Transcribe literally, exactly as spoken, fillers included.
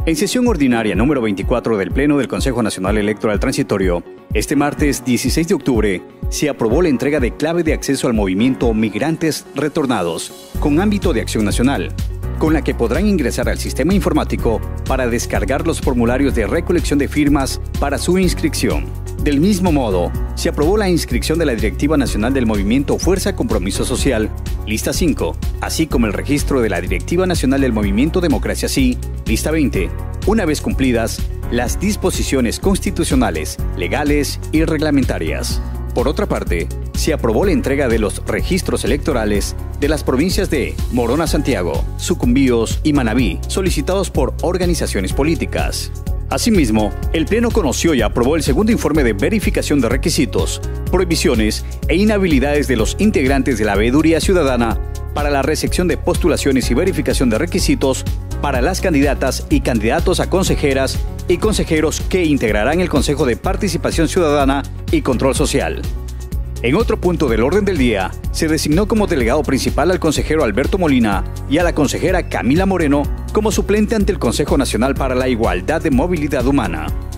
En sesión ordinaria número veinticuatro del Pleno del Consejo Nacional Electoral Transitorio, este martes dieciséis de octubre, se aprobó la entrega de clave de acceso al movimiento Migrantes Retornados, con ámbito de acción nacional, con la que podrán ingresar al sistema informático para descargar los formularios de recolección de firmas para su inscripción. Del mismo modo, se aprobó la inscripción de la Directiva Nacional del Movimiento Fuerza Compromiso Social, lista cinco, así como el registro de la Directiva Nacional del Movimiento Democracia Sí, lista veinte, una vez cumplidas las disposiciones constitucionales, legales y reglamentarias. Por otra parte, se aprobó la entrega de los registros electorales de las provincias de Morona Santiago, Sucumbíos y Manabí, solicitados por organizaciones políticas. Asimismo, el Pleno conoció y aprobó el segundo informe de verificación de requisitos, prohibiciones e inhabilidades de los integrantes de la Veeduría Ciudadana para la recepción de postulaciones y verificación de requisitos para las candidatas y candidatos a consejeras y consejeros que integrarán el Consejo de Participación Ciudadana y Control Social. En otro punto del orden del día, se designó como delegado principal al consejero Alberto Molina y a la consejera Camila Moreno como suplente ante el Consejo Nacional para la Igualdad de Movilidad Humana.